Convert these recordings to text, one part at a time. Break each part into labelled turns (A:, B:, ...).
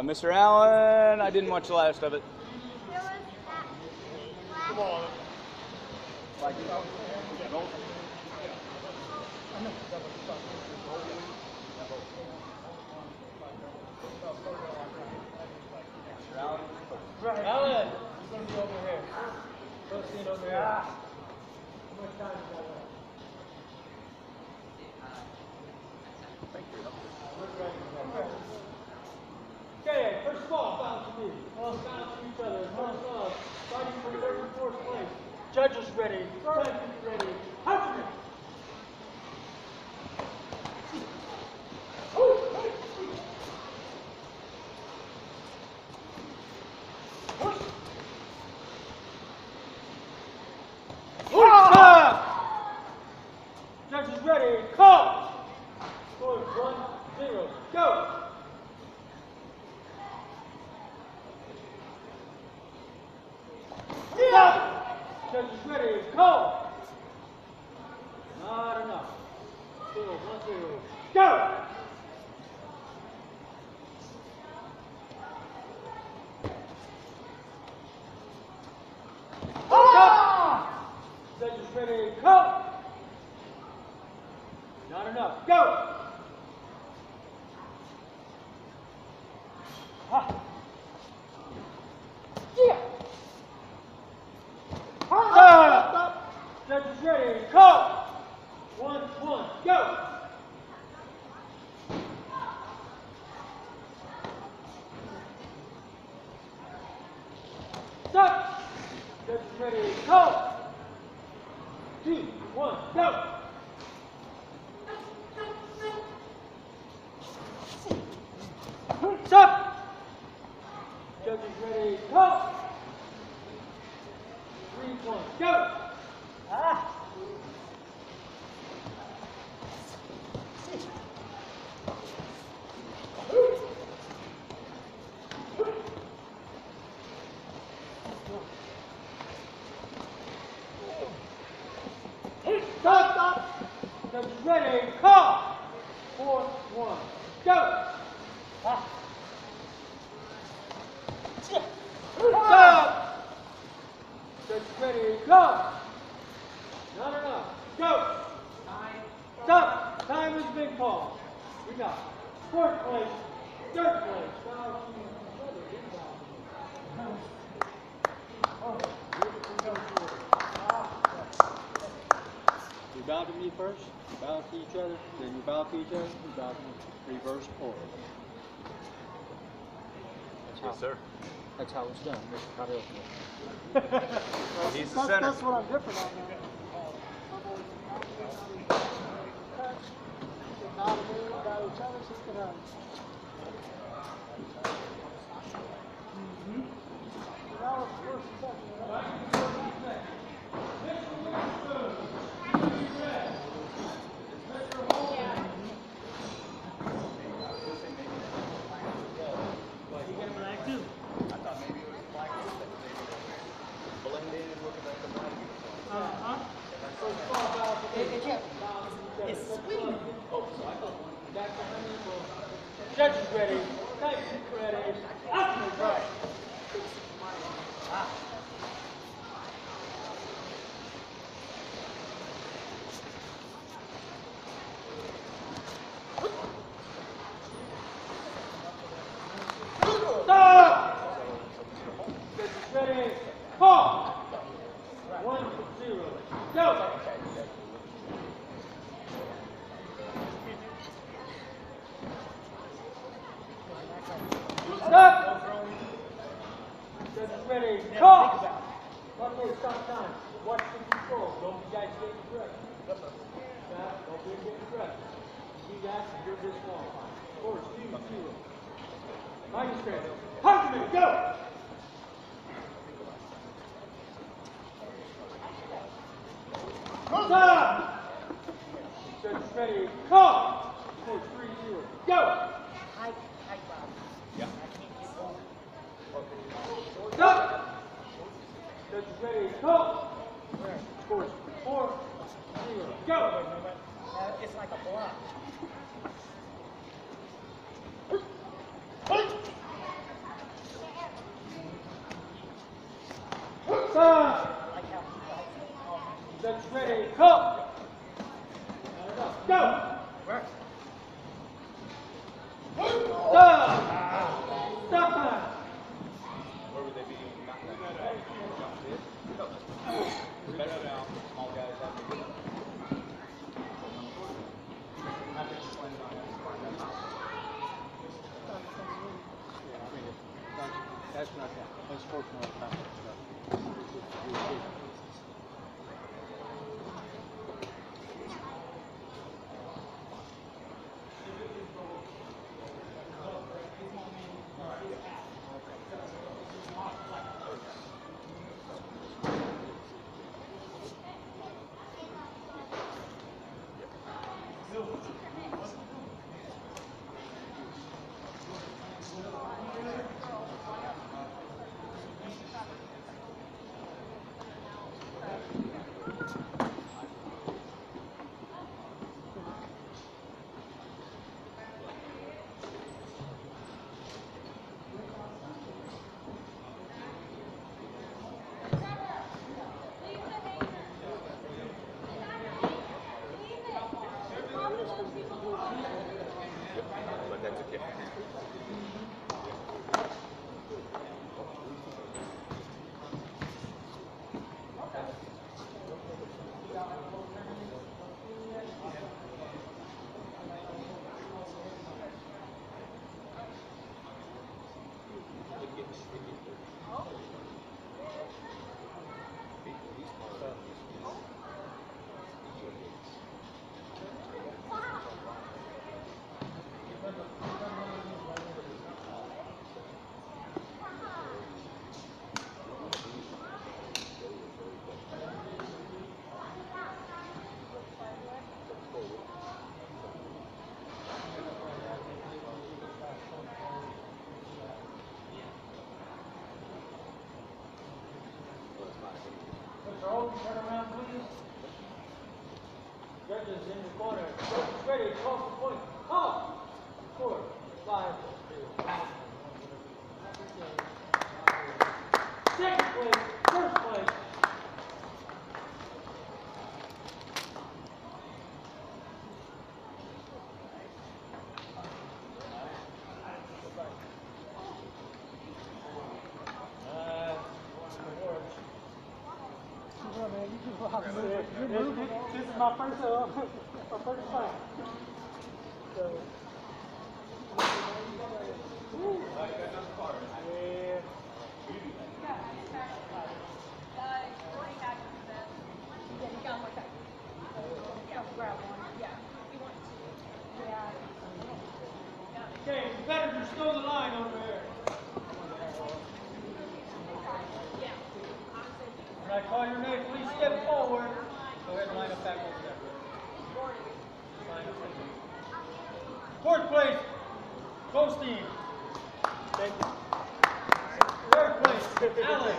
A: Mr. Allen, I didn't watch the last of it.
B: Come on. Allen, you're going to be over here. Go see it over here. How much time is that left? Okay, first of all, bounce to me. Bounce to each other. First off, fighting for third and fourth place. Judges ready. Judges ready. Punch me. Judges ready. Call. Score 1-0. Go. Judges ready, go! Not enough. Still 1-0. Go! Judges ready, go! Not enough. Go! Yeah! Judges ready, go! 1-1, go! Stop! Judges ready, go! 2-1, go! Stop! Judges ready, go! 3-1, go! Stop! Judges ready, call! 4-1, go! Stop! Judges ready, go! Not enough, go! Stop! Time has been called. We got fourth place, third place.
C: You bow to me first, you bow to each other, then you bow to each other, you bow to me. Reverse forward.
A: Yes, sir.
C: That's how it's done. That's how it
A: He's the center.
B: That's what I'm different on now.
C: Judges ready. Thank you, ready. Up right. Stop! Judges ready. Call. 1-0. Go. Stop! Judges ready, call! One more stop time. Watch the control. Don't be guys getting correct. Don't be getting correct. You guys, you're disqualified. Score is 2-0. Magistrate, punch me, go! Stop! Judges ready, call! Score 3-0. Go!
A: Yeah.
C: Stop! Judges ready, call! Scores 4-0. Go!
B: It's like a block. Stop. Judge ready. Call. Go. Stop. Stop time.
A: Where would they be? Especially now, small guys have to get
C: That's not that. That's fortunate time.
A: but that's okay.
B: Mr. Holden, turn around, please. Judges in the corner. Judges ready. Call for point. Call. 4, 5, 2. Second place. First place. This is my first fight. So, yeah. Okay, competitors, still the line over here. When I call your name, please step forward. Go ahead and line up back over there. Line up right there. Fourth place, Goldstein. Thank you. Third place, Allen.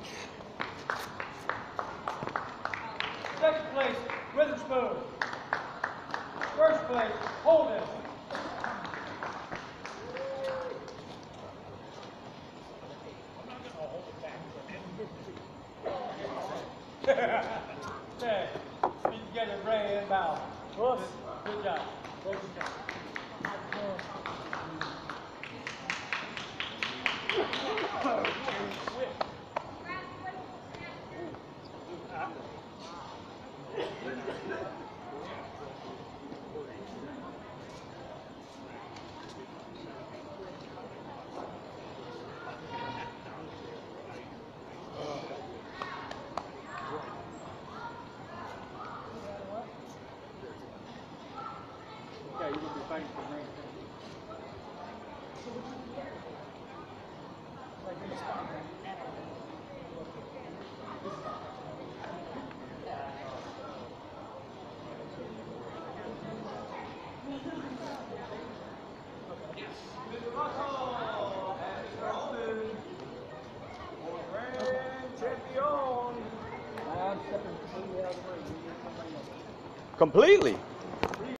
B: Second place, Witherspoon. First place, Holden. Okay, speak together, Ray and Bow. Good job. Good job. Okay, you're going to be fighting for rank.
A: Completely.